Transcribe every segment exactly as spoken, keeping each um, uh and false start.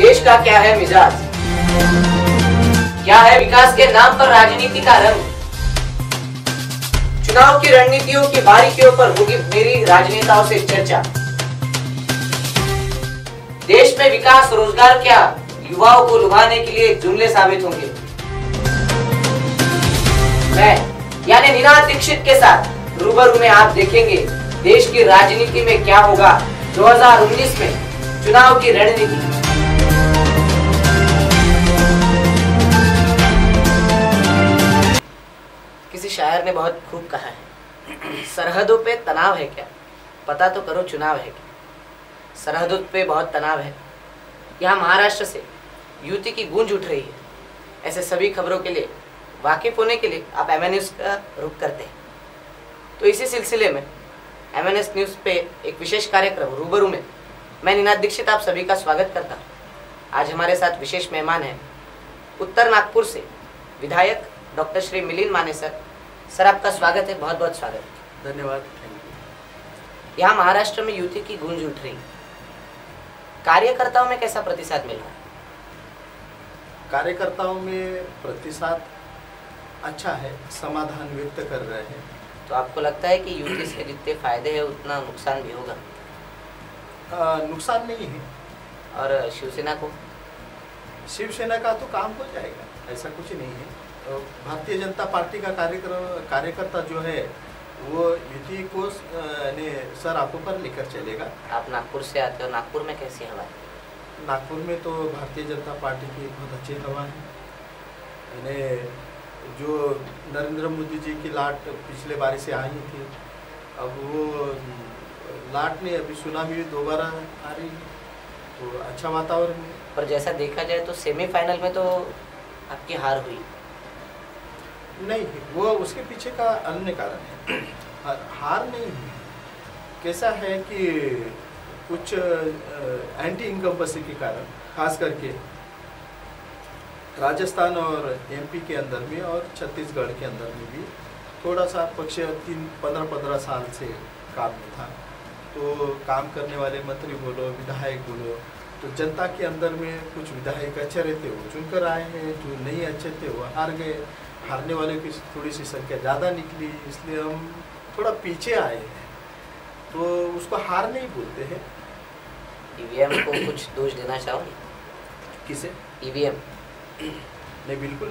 देश का क्या है मिजाज, क्या है विकास के नाम पर राजनीति का रंग। चुनाव की रणनीतियों की बारीकियों पर होगी मेरी राजनेताओं से चर्चा। देश में विकास रोजगार क्या युवाओं को लुभाने के लिए जुमले साबित होंगे। मैं यानी निनाद दीक्षित के साथ रूबरू में आप देखेंगे देश की राजनीति में क्या होगा दो हज़ार उन्नीस में चुनाव की रणनीति। किसी शायर ने बहुत खूब कहा है, सरहदों पे तनाव है क्या, पता तो करो चुनाव है क्या। सरहदों पे बहुत तनाव है। यहाँ महाराष्ट्र से युति की गूंज उठ रही है। ऐसे सभी खबरों के लिए वाकिफ होने के लिए आप एम एन न्यूज़ का रुख करते हैं। तो इसी सिलसिले में एम एन एस न्यूज़ पे एक विशेष कार्यक्रम रूबरू में मैं निनाद दीक्षित आप सभी का स्वागत करता हूँ। आज हमारे साथ विशेष मेहमान हैं उत्तर नागपुर से विधायक डॉक्टर श्री मिलिंद माने सर। सर आपका स्वागत है, बहुत बहुत स्वागत है। धन्यवाद। यहाँ महाराष्ट्र में युति की गूंज उठ रही, कार्यकर्ताओं में कैसा प्रतिसाद मिल रहा है? कार्यकर्ताओं में प्रतिसाद अच्छा है, समाधान व्यक्त कर रहे हैं। तो आपको लगता है कि युति से जितने फायदे हैं उतना नुकसान भी होगा? आ, नुकसान नहीं है। और शिवसेना को? शिवसेना का तो काम हो जाएगा, ऐसा कुछ नहीं है। तो भारतीय जनता पार्टी का कार्यक्रम कार्यकर्ता जो है वो युति को ने सर आंखों पर लेकर चलेगा। आप नागपुर से आते हो, नागपुर में कैसी हवा है? नागपुर में तो भारतीय जनता पार्टी की बहुत अच्छी हवा है। यानी जो नरेंद्र मोदी जी की लाट पिछले बारी से आई थी, अब वो लाट ने अभी सुना भी दोबारा आ रही है, तो अच्छा वातावरण है। पर जैसा देखा जाए तो सेमीफाइनल में तो आपकी हार हुई। नहीं, वो उसके पीछे का अन्य कारण है, हार नहीं है। कैसा है कि कुछ एंटी इनकम्बेंसी के कारण, खास करके राजस्थान और एम पी के अंदर में और छत्तीसगढ़ के अंदर में भी थोड़ा सा पक्ष तीन पंद्रह पंद्रह साल से काम में था। तो काम करने वाले मंत्री बोलो, विधायक बोलो, तो जनता के अंदर में कुछ विधायक अच्छे रहते वो चुनकर आए हैं, जो नहीं अच्छे थे वो हार गए। हारने वाले की थोड़ी सी संख्या ज़्यादा निकली, इसलिए हम थोड़ा पीछे आए हैं। तो उसको हार नहीं बोलते हैं। ई वी एम को कुछ दोष देना चाहोगे? किसे? E V M? नहीं, बिल्कुल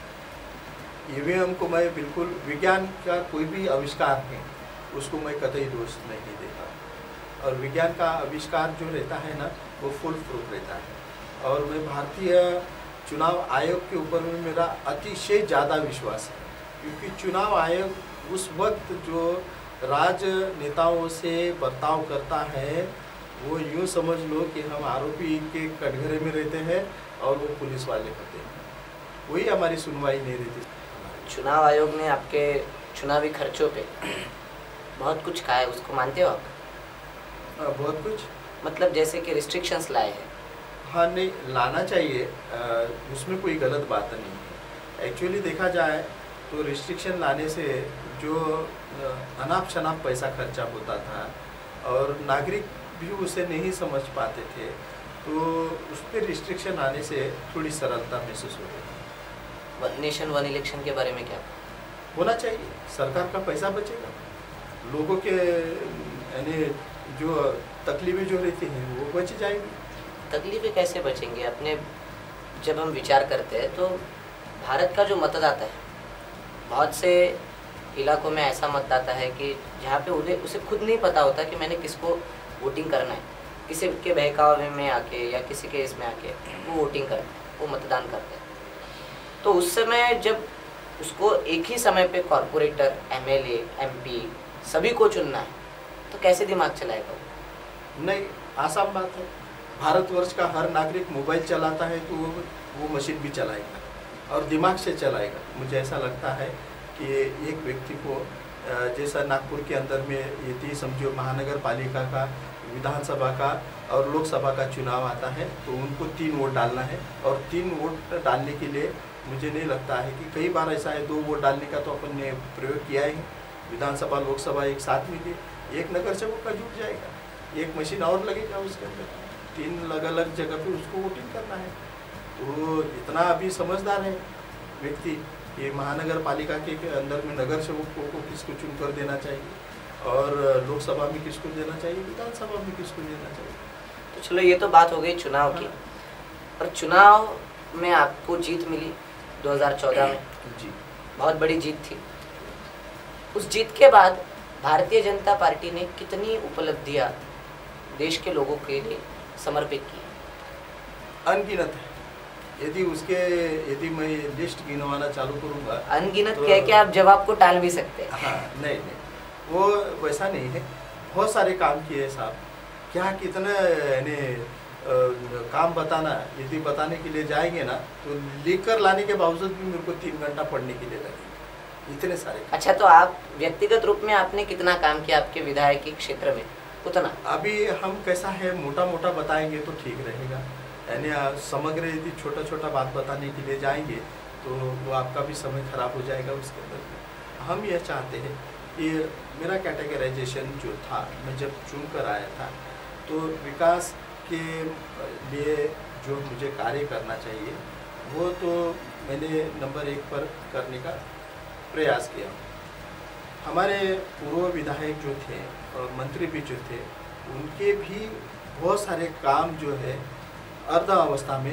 नहीं। ई वी एम को मैं बिल्कुल, विज्ञान का कोई भी आविष्कार है उसको मैं कतई दोष नहीं देता। और विज्ञान का आविष्कार जो रहता है ना, वो फुल प्रूफ रहता है। और मैं भारतीय चुनाव आयोग के ऊपर में मेरा अतिशय ज़्यादा विश्वास है, क्योंकि चुनाव आयोग उस वक्त जो राजनेताओं से बर्ताव करता है वो यूँ समझ लो कि हम आरोपी के कटघरे में रहते हैं और वो पुलिस वाले होते हैं, वही हमारी सुनवाई नहीं रहती। चुनाव आयोग ने आपके चुनावी खर्चों पे बहुत कुछ कहा है, उसको मानते हो आप? आ, बहुत कुछ मतलब जैसे कि रिस्ट्रिक्शंस लाए हैं। हाँ, नहीं, लाना चाहिए, आ, उसमें कोई गलत बात नहीं है। एक्चुअली देखा जाए तो रिस्ट्रिक्शन लाने से जो अनाप शनाप पैसा खर्चा होता था और नागरिक भी उसे नहीं समझ पाते थे, तो उस पर रिस्ट्रिक्शन आने से थोड़ी सरलता महसूस हो रही है। वन नेशन वन इलेक्शन के बारे में क्या होना चाहिए? सरकार का पैसा बचेगा, लोगों के यानी जो तकलीफें जो रहती हैं वो बच जाएंगी। तकलीफें कैसे बचेंगे? अपने जब हम विचार करते हैं तो भारत का जो मतदाता है, बहुत से इलाकों में ऐसा मतदाता है कि जहाँ पे उन्हें उसे खुद नहीं पता होता कि मैंने किसको वोटिंग करना है। किसी के बहकावे में आके या किसी के इसमें आके वो वोटिंग करते हैं, वो मतदान करते हैं। तो उस समय जब उसको एक ही समय पे corporator, M L A, M P सभी को चुनना है, तो कैसे दिमाग चलाएगा वो? नहीं, आसान बात है। भारतवर्ष का हर नागरिक मोबाइल चलाता है तो वो वो मशीन भी चलाएगा और दिमाग से चलाएगा। मुझे ऐसा लगता है कि एक व्यक्ति को, जैसा नागपुर के अंदर में यदि समझो महानगर पालिका का, विधानसभा का और लोकसभा का चुनाव आता है, तो उनको तीन वोट डालना है। और तीन वोट डालने के लिए मुझे नहीं लगता है कि कई बार ऐसा है, दो वोट डालने का तो अपन ने प्रयोग किया है। विधानसभा लोकसभा एक साथ में दिए, एक नगर सेवक का जुट जाएगा, एक मशीन और लगेगा उसके अंदर, तीन अलग अलग जगह पे उसको वोटिंग करना है। तो इतना अभी समझदार है व्यक्ति, ये महानगर पालिका के अंदर में नगर सेवकों को किसको चुन कर देना चाहिए और लोकसभा में किसको देना चाहिए, विधानसभा में किसको देना चाहिए। तो चलो ये तो बात हो गई चुनाव की, और चुनाव में आपको जीत मिली दो हज़ार चौदह में जी, बहुत बड़ी जीत थी। उस जीत के बाद भारतीय जनता पार्टी ने कितनी उपलब्धियां देश के लोगों के लिए समर्पित की? अनगिनत है। यदि उसके यदि मैं लिस्ट गिनवाना चालू करूंगा, अनगिनत तो, कह के आप जवाब को टाल भी सकते हैं। हाँ, नहीं नहीं वो वैसा नहीं है। बहुत सारे काम किए साहब, क्या कितने यानी काम बताना, यदि बताने के लिए जाएंगे ना तो लिख कर लाने के बावजूद भी मेरे को तीन घंटा पढ़ने के लिए लगेगा, इतने सारे। अच्छा, तो आप व्यक्तिगत रूप में आपने कितना काम किया आपके विधायकी क्षेत्र में? उतना अभी हम कैसा है मोटा मोटा बताएंगे तो ठीक रहेगा, यानी समग्र यदि छोटा छोटा बात बताने के लिए जाएंगे तो वो आपका भी समय खराब हो जाएगा उसके अंदर। हम यह चाहते हैं कि मेरा कैटेगराइजेशन जो था, मैं जब चुन कर आया था तो विकास के लिए जो मुझे कार्य करना चाहिए वो तो मैंने नंबर एक पर करने का प्रयास किया। हमारे पूर्व विधायक जो थे और मंत्री भी जो थे, उनके भी बहुत सारे काम जो है अर्ध अवस्था में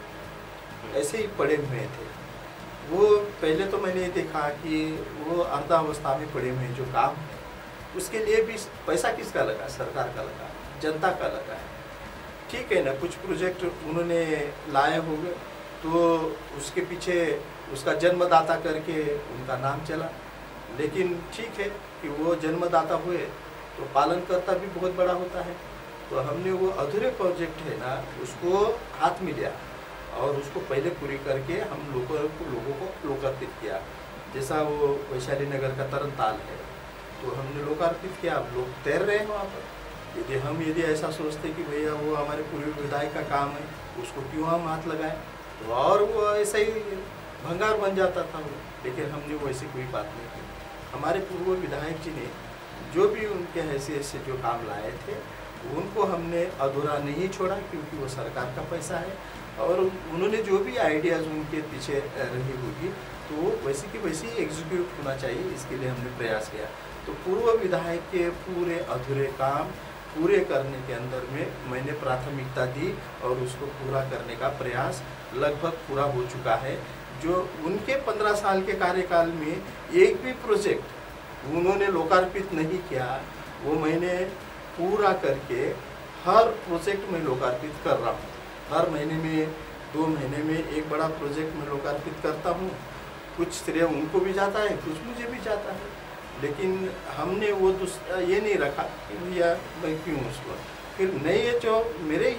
ऐसे ही पड़े हुए थे। वो पहले तो मैंने देखा कि वो अर्ध अवस्था में पड़े हुए जो काम है उसके लिए भी पैसा किसका लगा? सरकार का लगा, जनता का लगा है। ठीक है ना, कुछ प्रोजेक्ट उन्होंने लाए होंगे तो उसके पीछे उसका जन्मदाता करके उनका नाम चला, लेकिन ठीक है कि वो जन्मदाता हुए तो पालनकर्ता भी बहुत बड़ा होता है। तो हमने वो अधूरे प्रोजेक्ट है ना उसको हाथ में लिया और उसको पहले पूरी करके हम लोगों को लोगों को लोकार्पित किया। जैसा वो वैशाली नगर का तरन ताल है तो हमने लोकार्पित किया, अब लोग तैर रहे हैं वहाँ पर। यदि हम यदि ऐसा सोचते कि भैया वो हमारे पूर्व विधायक का काम है उसको क्यों हम हाथ लगाएं, तो और वो ऐसा ही भंगार बन जाता था वो। लेकिन हमने वो ऐसी कोई बात नहीं की। हमारे पूर्व विधायक जी ने जो भी उनके हैसियत से जो काम लाए थे उनको हमने अधूरा नहीं छोड़ा, क्योंकि वो सरकार का पैसा है और उन्होंने जो भी आइडियाज़ उनके पीछे रही होगी तो वो वैसे की वैसे ही एग्जीक्यूट होना चाहिए, इसके लिए हमने प्रयास किया। तो पूर्व विधायक के पूरे अधूरे काम पूरे करने के अंदर में मैंने प्राथमिकता दी और उसको पूरा करने का प्रयास लगभग पूरा हो चुका है। जो उनके पंद्रह साल के कार्यकाल में एक भी प्रोजेक्ट उन्होंने लोकार्पित नहीं किया, वो मैंने पूरा करके हर प्रोजेक्ट में लोकार्पित कर रहा हूँ। हर महीने में दो महीने में एक बड़ा प्रोजेक्ट में लोकार्पित करता हूँ। कुछ श्रेय उनको भी जाता है, कुछ मुझे भी जाता है, लेकिन हमने वो ये नहीं रखा कि भैया मैं क्यों उसको फिर नहीं। ये जो मेरे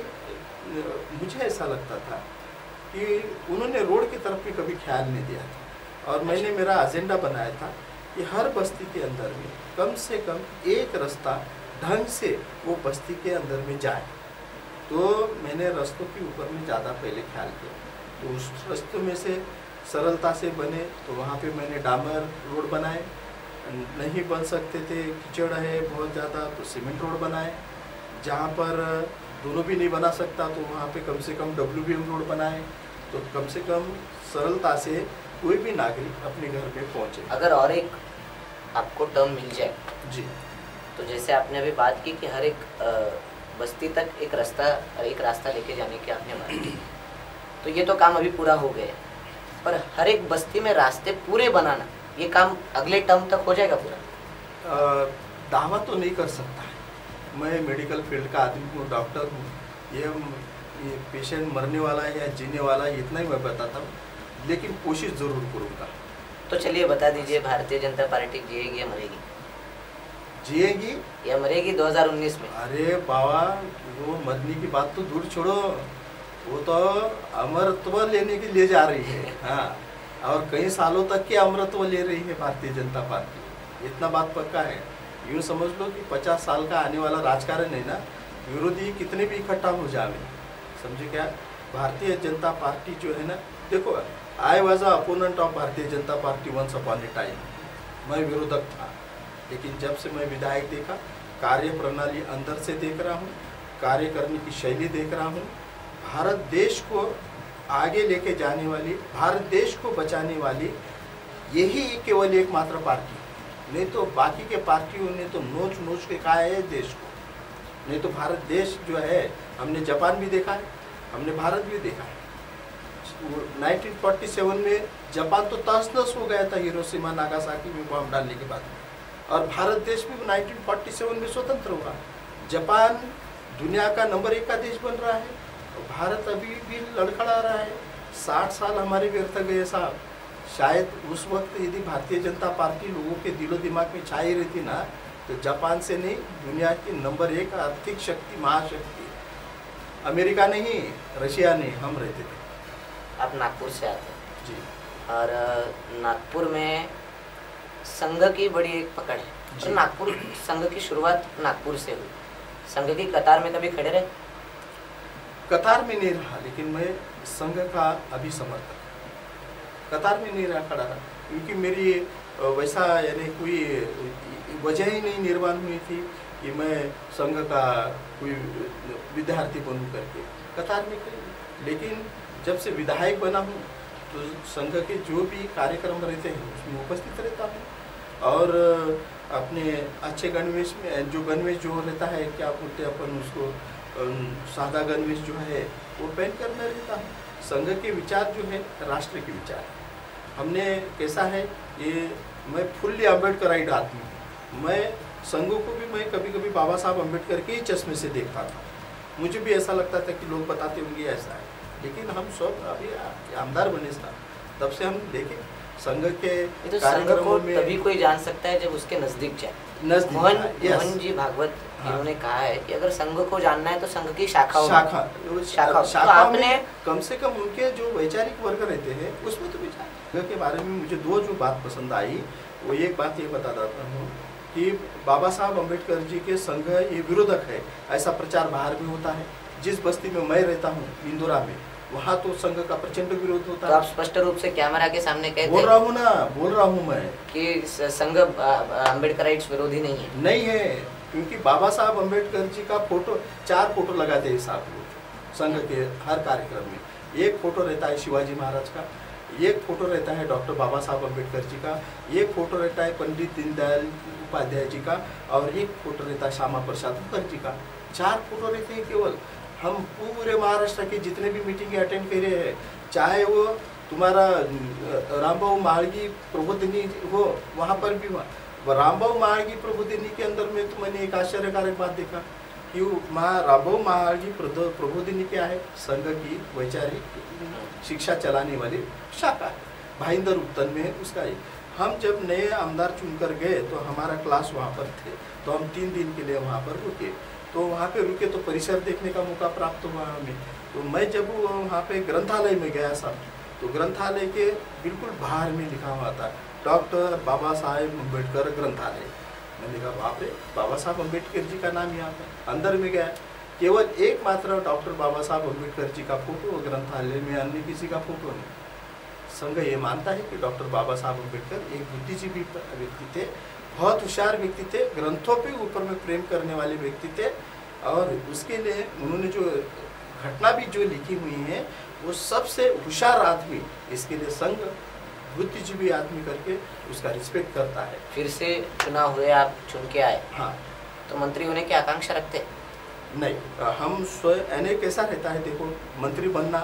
मुझे ऐसा लगता था कि उन्होंने रोड की तरफ भी कभी ख्याल नहीं दिया था और मैंने मेरा एजेंडा बनाया था कि हर बस्ती के अंदर में कम से कम एक रास्ता ढंग से वो बस्ती के अंदर में जाए। तो मैंने रास्तों के ऊपर में ज़्यादा पहले ख्याल किया, तो उस रास्तों में से सरलता से बने तो वहाँ पे मैंने डामर रोड बनाए, नहीं बन सकते थे कीचड़ है बहुत ज़्यादा तो सीमेंट रोड बनाए, जहाँ पर दोनों भी नहीं बना सकता तो वहाँ पे कम से कम डब्ल्यू बी एम रोड बनाए, तो कम से कम सरलता से कोई भी नागरिक अपने घर पे पहुँचे। अगर और एक आपको टर्म मिल जाए जी, तो जैसे आपने अभी बात की कि हर एक बस्ती तक एक रास्ता एक रास्ता लेके जाने की आपने बात की, तो ये तो काम अभी पूरा हो गया, पर हर एक बस्ती में रास्ते पूरे बनाना ये काम अगले टर्म तक हो जाएगा पूरा? दावा तो नहीं कर सकता है, मैं मेडिकल फील्ड का आदमी हूँ, डॉक्टर हूँ। ये ये पेशेंट मरने वाला है या जीने वाला है इतना ही मैं बताता हूँ, लेकिन कोशिश ज़रूर करूँगा। तो चलिए बता दीजिए, भारतीय जनता पार्टी जिएगी या मरेगी? जिएगी या मरेगी दो हज़ार उन्नीस में? अरे बाबा, वो मरने की बात तो दूर छोड़ो, वो तो अमरत्व लेने के लिए जा रही है। हाँ, और कई सालों तक के अमरत्व ले रही है भारतीय जनता पार्टी, इतना बात पक्का है। यूँ समझ लो कि पचास साल का आने वाला राजकारण है ना, विरोधी कितने भी इकट्ठा हो जावे, समझे क्या। भारतीय जनता पार्टी जो है ना, देखो I was a opponent of Bharatiya Janata Party once upon a time, मैं विरोधक था, लेकिन जब से मैं विधायक देखा, कार्य प्रणाली अंदर से देख रहा हूँ, कार्य करने की शैली देख रहा हूँ। भारत देश को आगे लेके जाने वाली, भारत देश को बचाने वाली यही केवल एकमात्र पार्टी, नहीं तो बाकी के पार्टियों ने तो नोच नोच के खाया है देश को। नहीं तो भारत देश जो है, हमने जापान भी देखा है, हमने भारत भी देखा है। नाइनटीन फोर्टी सेवन में जापान तो तहस नहस हो गया था हिरोशिमा नागासाकी में बम डालने के बाद, और भारत देश भी नाइनटीन फोर्टी सेवन में स्वतंत्र हुआ। जापान दुनिया का नंबर एक का देश बन रहा है, और भारत अभी भी लड़खड़ा रहा है। साठ साल हमारे व्यर्थ गए साहब। शायद उस वक्त यदि भारतीय जनता पार्टी लोगों के दिलो दिमाग में छाई रहती ना, तो जापान से नहीं, दुनिया की नंबर एक आर्थिक शक्ति, महाशक्ति अमेरिका नहीं, रशिया नहीं, हम रहते थे। आप नागपुर से आते हैं जी। और नागपुर में संघ की बड़ी एक पकड़ है, तो नागपुर संघ की शुरुआत नागपुर से हुई। संघ की कतार में कभी खड़े रहे? कतार में नहीं रहा, लेकिन मैं संघ का अभी समर्थक, कतार में नहीं रहा खड़ा रहा, क्योंकि मेरी वैसा यानी कोई वजह ही नहीं निर्माण हुई थी कि मैं संघ का कोई विद्यार्थी बनूं करके कतार में खड़ी। लेकिन जब से विधायक बना हूँ तो संघ के जो भी कार्यक्रम रहते हैं उसमें उपस्थित रहता हूँ, और अपने अच्छे गणवेश में, जो गणवेश जो रहता है, क्या बोलते हैं अपन उसको, सादा गणवेश जो है वो पहन कर मैं रहता हूँ। संघ के विचार जो है राष्ट्र के विचार है। हमने कैसा है, ये मैं फुल्ली अम्बेडकराइट आदमी हूँ। मैं संघ को भी मैं कभी कभी बाबा साहब अम्बेडकर के ही चश्मे से देखता था। मुझे भी ऐसा लगता था कि लोग बताते होंगे ऐसा है, लेकिन हम सब अभी आमदार बने था, तब से हम देखें संघ के तो कार्यक्रमों में तभी कोई जान सकता है जब उसके नजदीक जाए। नजदीक मोहन यस। मोहन जी भागवत हाँ। इन्होंने कहा है कि अगर संघ को जानना है तो संघ की शाखा शाखा शाखा, शाखा तो आपने कम से कम उनके जो वैचारिक वर्ग रहते हैं उसमें तो विचार संघ के बारे में मुझे दो जो बात पसंद आई, वो एक बात ये बता देता हूँ कि बाबा साहब अम्बेडकर जी के संघ ये विरोधक है, ऐसा प्रचार बाहर भी होता है। जिस बस्ती में मैं रहता हूँ इंदौरा में, वहाँ तो संघ का प्रचंड विरोध होता तो है। आप स्पष्ट रूप से कैमरा के सामने कहते बोल रहा हूँ ना, बोल रहा हूँ मैं कि संघ अम्बेडकराइट्स विरोधी नहीं है। नहीं है, क्योंकि बाबा साहब अम्बेडकर जी का फोटो, चार फोटो लगाते हैं साहब लोग संघ के हर कार्यक्रम में। एक फोटो रहता है शिवाजी महाराज का, एक फोटो रहता है डॉक्टर बाबा साहब अम्बेडकर जी का, एक फोटो रहता है पंडित दीनदयाल उपाध्याय जी का, और एक फोटो रहता है श्यामा प्रसाद मुखर्जी का। चार फोटो रहते हैं केवल। हम पूरे महाराष्ट्र की जितने भी मीटिंग अटेंड करे हैं, चाहे वो तुम्हारा रामबाबू माळगी प्रबोधिनी हो, वहाँ पर भी वहाँ रामबाबू माळगी प्रबोधिनी के अंदर में तो मैंने एक आश्चर्यकारक बात देखा कि माँ रामबाबू माळगी प्रबोधिनी क्या है, संघ की वैचारिक शिक्षा चलाने वाली शाखा है। भाईंदर उत्तन में उसका ही। हम जब नए आमदार चुनकर गए तो हमारा क्लास वहाँ पर थे, तो हम तीन दिन के लिए वहाँ पर रुके। तो वहाँ पे रुके तो परिसर देखने का मौका प्राप्त हुआ हमें। तो मैं जब वहाँ पे ग्रंथालय में गया सब, तो ग्रंथालय के बिल्कुल बाहर में लिखा हुआ था डॉक्टर बाबा साहेब अम्बेडकर ग्रंथालय। मैंने कहा बाप रे, बाबा साहब अम्बेडकर जी का नाम यहाँ पर। अंदर में गया, केवल एक मात्र डॉक्टर बाबा साहब अम्बेडकर जी का फोटो ग्रंथालय में, अन्य किसी का फोटो नहीं। संघ ये मानता है कि डॉक्टर बाबा साहब अम्बेडकर एक बुद्धिजीवी व्यक्ति थे, बहुत होशियार व्यक्ति थे, ग्रंथों पे ऊपर में प्रेम करने वाले व्यक्ति थे, और उसके लिए उन्होंने जो घटना भी जो लिखी हुई है वो सबसे होशियार आदमी, इसके लिए संघ बुद्धिजीवी आदमी करके उसका रिस्पेक्ट करता है। फिर से चुनाव हुए, आप चुन के आए, हाँ, तो मंत्री होने की आकांक्षा रखते? नहीं, हम स्वयं यानी कैसा रहता है, देखो मंत्री बनना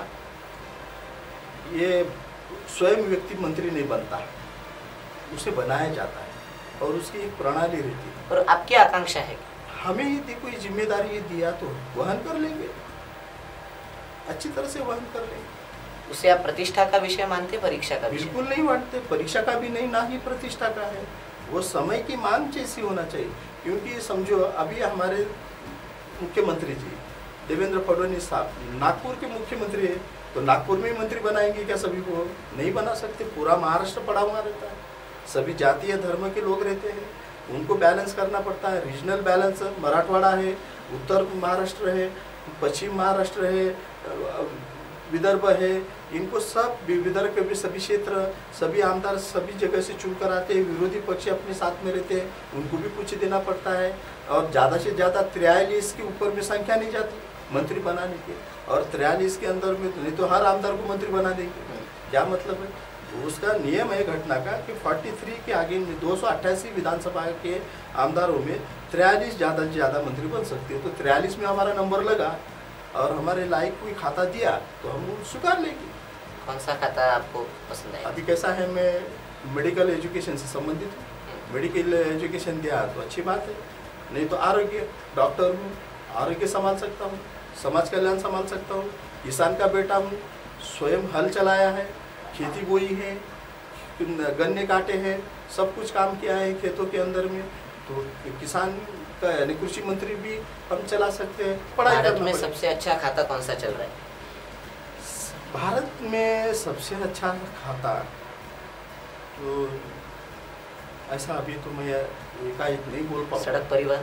ये स्वयं व्यक्ति मंत्री नहीं बनता, उसे बनाया जाता है और उसकी एक प्रणाली रहती है। और आपकी आकांक्षा है हमें ही देखो ये जिम्मेदारी ये दिया तो वहन कर लेंगे, अच्छी तरह से वहन कर लेंगे। उसे आप प्रतिष्ठा का विषय मानते, परीक्षा का विषय? बिल्कुल नहीं मानते, परीक्षा का भी नहीं, ना ही प्रतिष्ठा का है। वो समय की मांग जैसी होना चाहिए। क्योंकि समझो अभी हमारे मुख्यमंत्री जी देवेंद्र फडणवीस साहब नागपुर के मुख्यमंत्री है, तो नागपुर में ही मंत्री बनाएंगे क्या सभी को? नहीं बना सकते। पूरा महाराष्ट्र पड़ा हुआ रहता है, सभी जातीय धर्म के लोग रहते हैं, उनको बैलेंस करना पड़ता है। रीजनल बैलेंस, मराठवाड़ा है, उत्तर महाराष्ट्र है, पश्चिम महाराष्ट्र है, विदर्भ है, इनको सब विदर्भ के भी सभी क्षेत्र सभी आमदार सभी जगह से चुन कर आते हैं, विरोधी पक्ष अपने साथ में रहते हैं, उनको भी कुछ देना पड़ता है। और ज़्यादा से ज़्यादा तिरयालीस के ऊपर में संख्या नहीं जाती मंत्री बनाने की, और तिरयालीस के अंदर में नहीं तो हर आमदार को मंत्री बना देंगे। क्या मतलब है? तो उसका नियम है घटना का कि तैंतालीस के आगे में दो सौ अट्ठासी विधानसभा के आमदारों में तिरयालीस ज़्यादा से ज़्यादा मंत्री बन सकते हैं। तो तिरयालीस में हमारा नंबर लगा और हमारे लायक कोई खाता दिया तो हम वो स्वीकार लेंगे। कौन सा खाता आपको पसंद है? अभी कैसा है, मैं मेडिकल एजुकेशन से संबंधित हूँ, मेडिकल एजुकेशन दिया तो अच्छी बात है, नहीं तो आरोग्य, डॉक्टर हूँ, आरोग्य संभाल सकता हूँ, समाज कल्याण संभाल सकता हूँ, किसान का बेटा हूँ, स्वयं हल चलाया है, खेती बोई है, गन्ने काटे हैं, सब कुछ काम किया है खेतों के अंदर में। तो किसान का यानी कृषि मंत्री भी हम चला सकते हैं। पढ़ाई भारत में सबसे अच्छा खाता कौन सा चल रहा है? भारत में सबसे अच्छा खाता तो ऐसा अभी तो मैं एकाएक नहीं बोल पाऊँ। सड़क परिवहन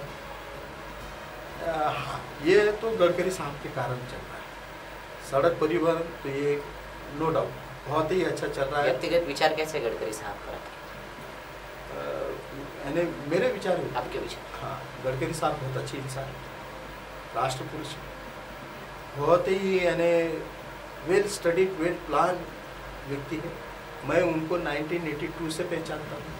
ये तो गडकरी साहब के कारण चल रहा है। सड़क परिवहन तो ये नो डाउट बहुत ही अच्छा चल रहा है। व्यक्तिगत विचार कैसे गडकरी साहब का? यानी मेरे विचार है, आपके विचार? हाँ, गडकरी साहब बहुत अच्छे इंसान है, राष्ट्र पुरुष, बहुत ही यानी वेल स्टडीड वेल प्लान व्यक्ति है। मैं उनको नाइनटीन एटी टू से पहचानता हूँ।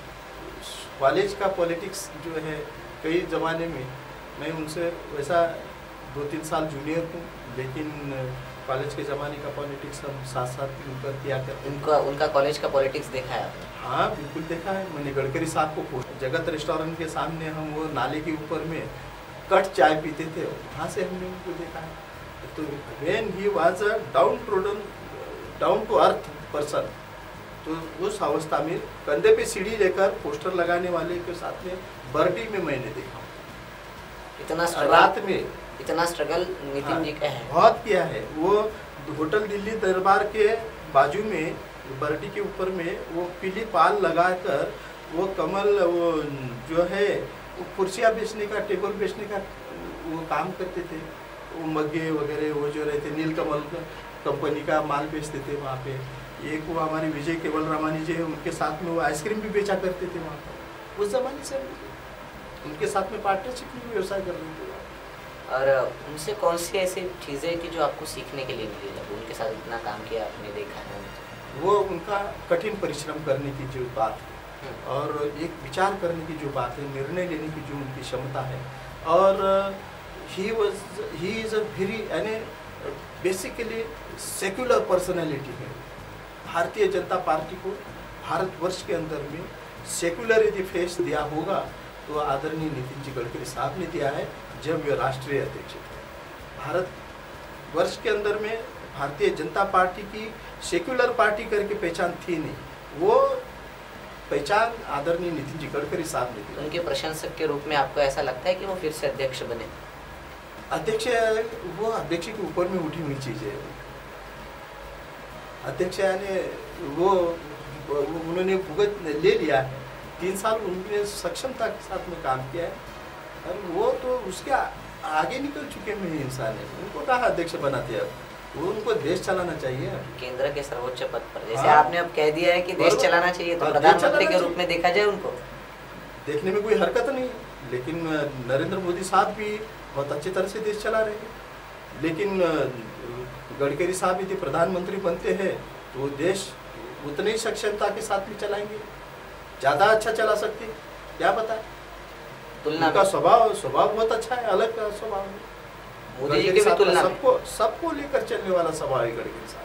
कॉलेज का पॉलिटिक्स जो है कई ज़माने में मैं उनसे वैसा दो तीन साल जूनियर हूँ, लेकिन कॉलेज के ज़माने का पॉलिटिक्स हम साथ साथ मिलकर किया करते। उनका उनका कॉलेज का पॉलिटिक्स देखा है आपने? हाँ बिल्कुल देखा है मैंने। गडकरी साहब को जगत रेस्टोरेंट के सामने हम वो नाले के ऊपर में कट चाय पीते थे, वहाँ से हमने उनको देखा है। तो when he was a downtrodden down to earth person, तो उस अवस्था में कंधे पे सीढ़ी लेकर पोस्टर लगाने वाले के साथ में बर्डी में मैंने देखा। इतना रात में इतना स्ट्रगल नितिन हाँ, जी का है, बहुत किया है। वो होटल दिल्ली दरबार के बाजू में बर्डी के ऊपर में वो पीली पाल लगाकर वो कमल वो जो है वो कुर्सियाँ बेचने का टेबल बेचने का वो काम करते थे। वो मग्गे वगैरह वो जो रहते नीलकमल कंपनी का माल बेचते थे वहाँ पे। एक वो हमारे विजय केवल रामानी जी है, उनके साथ में वो आइसक्रीम भी बेचा करते थे वहाँ पर। उस जमाने से उनके साथ में पार्टनरशिप में व्यवसाय कर रहे थे। और उनसे कौन सी ऐसी चीज़ें कि जो आपको सीखने के लिए मिली जब उनके साथ इतना काम किया आपने देखा है? वो उनका कठिन परिश्रम करने की जो बात है और एक विचार करने की जो बात है, निर्णय लेने की जो उनकी क्षमता है। और he was he is a very यानी बेसिकली सेक्युलर पर्सनैलिटी है। भारतीय जनता पार्टी को भारतवर्ष के अंदर में सेक्युलर यदि फेस दिया होगा तो आदरणीय नितिन जी गडकरी साहब ने दिया है जब वे राष्ट्रीय अध्यक्ष थे। भारत वर्ष के अंदर में भारतीय जनता पार्टी की सेक्युलर पार्टी करके पहचान थी नहीं, वो पहचान आदरणीय नितिन जी गडकरी साहब ने दी। उनके प्रशंसक के रूप में आपको ऐसा लगता है कि वो फिर से अध्यक्ष बने? अध्यक्ष वो अध्यक्ष के ऊपर में उठी हुई चीज़ है। अध्यक्ष यानी वो, वो उन्होंने भुगत ले लिया है, तीन साल उन्होंने सक्षमता के साथ में काम किया है और वो तो उसके आगे निकल चुके हैं इंसान है। उनको कहा अध्यक्ष बनाते हैं, वो उनको देश चलाना चाहिए। केंद्र के सर्वोच्च पद पर जैसे हाँ, आपने अब कह दिया है कि देश चलाना चाहिए, तो प्रधानमंत्री के रूप में देखा जाए उनको? देखने में कोई हरकत नहीं, लेकिन नरेंद्र मोदी साहब भी बहुत अच्छी तरह से देश चला रहे हैं। लेकिन गडकरी साहब यदि प्रधानमंत्री बनते हैं तो देश उतनी ही सक्षमता के साथ भी चलाएंगे, ज़्यादा अच्छा चला सकते, क्या पता है। तुलना उनका स्वभाव स्वभाव बहुत अच्छा है, अलग का स्वभाव है। मोदी जी के भी तुलना सबको सबको लेकर चलने वाला स्वभाव है गडकरी साहब,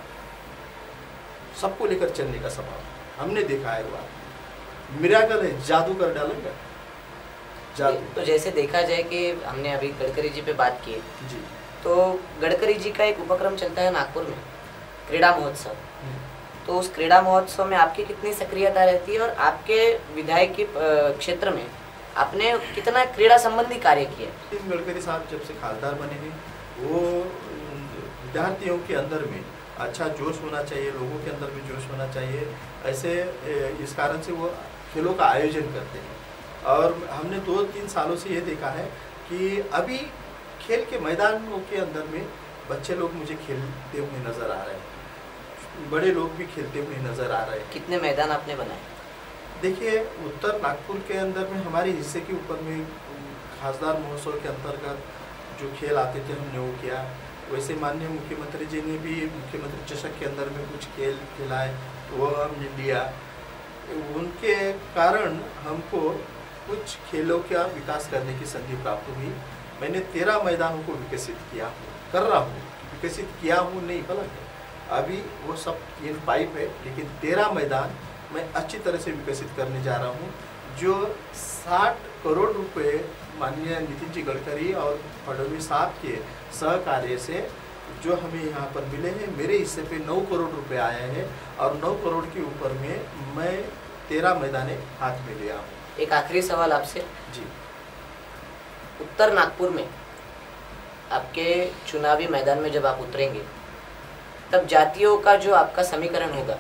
सबको लेकर चलने का स्वभाव हमने देखा है। बात मिराकल है, जादू कर डालेंगे जादू। तो जैसे देखा जाए कि हमने अभी गडकरी जी पे बात की जी, तो गडकरी जी का एक उपक्रम चलता है नागपुर में, क्रीड़ा महोत्सव। तो उस क्रीड़ा महोत्सव में आपकी कितनी सक्रियता रहती है और आपके विधायक के क्षेत्र में आपने कितना क्रीड़ा संबंधी कार्य किया? गडकरी साहब जब से खासदार बने हैं, वो विद्यार्थियों के अंदर में अच्छा जोश होना चाहिए, लोगों के अंदर भी जोश होना चाहिए, ऐसे इस कारण से वो खेलों का आयोजन करते हैं। और हमने दो तीन सालों से ये देखा है कि अभी खेल के मैदानों के अंदर में बच्चे लोग मुझे खेलते हुए नज़र आ रहे हैं, बड़े लोग भी खेलते हुए नज़र आ रहे हैं। कितने मैदान आपने बनाए? देखिए, उत्तर नागपुर के अंदर में हमारे हिस्से के ऊपर में खासदार महोत्सव के अंतर्गत जो खेल आते थे हमने वो किया। वैसे माननीय मुख्यमंत्री जी ने भी मुख्यमंत्री चषक के अंदर में कुछ खेल खिलाए, वो हमने लिया। उनके कारण हमको कुछ खेलों का विकास करने की संधि प्राप्त हुई। मैंने तेरह मैदानों को विकसित किया हूँ, कर रहा हूँ, विकसित किया हूँ नहीं गलत है, अभी वो सब इन पाइप है, लेकिन तेरह मैदान मैं अच्छी तरह से विकसित करने जा रहा हूँ। जो साठ करोड़ रुपए माननीय नितिन जी गडकरी और फडणवीस साहब के सहकार्य से जो हमें यहाँ पर मिले हैं, मेरे हिस्से पे नौ करोड़ रुपए आए हैं और नौ करोड़ के ऊपर में मैं तेरह मैदाने हाथ में लिया हूँ। एक आखिरी सवाल आपसे जी, उत्तर नागपुर में आपके चुनावी मैदान में जब आप उतरेंगे तब जातियों का जो आपका समीकरण होगा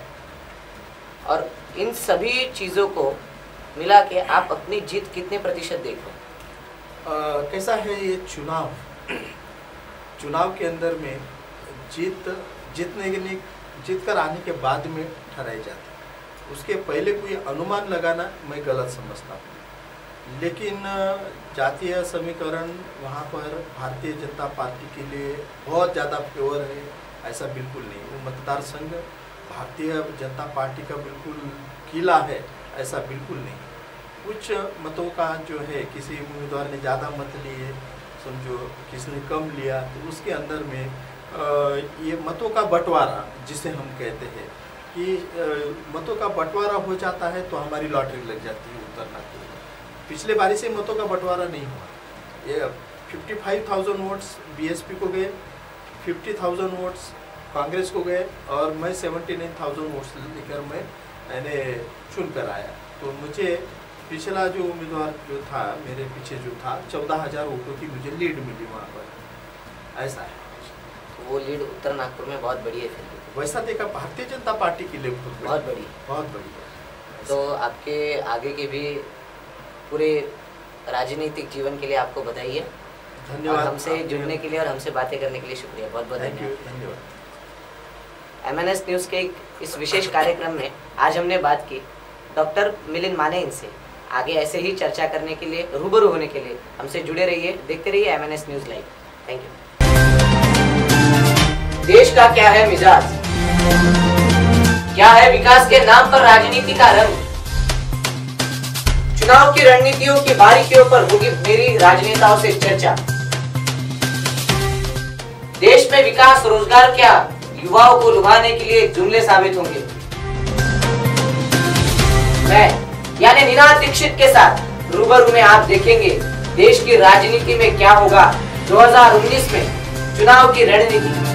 और इन सभी चीज़ों को मिला के आप अपनी जीत कितने प्रतिशत देखो? कैसा है ये चुनाव, चुनाव के अंदर में जीत जीतने के लिए जीत कर आने के बाद में ठहराई जाती है, उसके पहले कोई अनुमान लगाना मैं गलत समझता हूँ। लेकिन जातीय समीकरण वहाँ पर भारतीय जनता पार्टी के लिए बहुत ज़्यादा फेवर है ऐसा बिल्कुल नहीं। वो मतदार संघ भारतीय जनता पार्टी का बिल्कुल किला है ऐसा बिल्कुल नहीं। कुछ मतों का जो है किसी उम्मीदवार ने ज़्यादा मत लिए, समझो किसने कम लिया, तो उसके अंदर में आ, ये मतों का बंटवारा जिसे हम कहते हैं कि आ, मतों का बंटवारा हो जाता है तो हमारी लॉटरी लग जाती है उत्तर नागपुर में। पिछले बारी से मतों का बंटवारा नहीं हुआ। ये fifty five thousand votes BSP को गए, फिफ्टी थाउजेंड वोट्स कांग्रेस को गए और मैं सेवेंटी नाइन थाउजेंड वोट्स लेकर मैं मैंने चुन कर आया। तो मुझे पिछला जो उम्मीदवार जो था मेरे पीछे जो था चौदह हजार वोटों की मुझे लीड मिली वहाँ पर, ऐसा है। तो वो लीड उत्तर नागपुर में बहुत बड़ी है फिर? वैसा देखा भारतीय जनता पार्टी के लिए बहुत बड़ी बहुत बड़ी है। तो आपके आगे के भी पूरे राजनीतिक जीवन के लिए आपको बधाई है। धन्यवाद हमसे जुड़ने के लिए और हमसे बातें करने के लिए शुक्रिया, बहुत बहुत धन्यवाद। एम एन एस न्यूज़ के इस विशेष कार्यक्रम में आज हमने बात की डॉक्टर मिलिंद माने इनसे। आगे ऐसे ही चर्चा करने के लिए, रूबरू होने के लिए हमसे जुड़े रहिए, देखते रहिए M N S news live. Thank you. देश का क्या है मिजाज, क्या है विकास के नाम पर राजनीति का रंग, चुनाव की रणनीतियों की बारीकियों पर होगी मेरी राजनेताओं से चर्चा। देश में विकास रोजगार क्या युवाओं को लुभाने के लिए जुमले साबित होंगे। मैं यानी निनाद दीक्षित के साथ रूबरू में आप देखेंगे देश की राजनीति में क्या होगा दो हज़ार उन्नीस में चुनाव की रणनीति।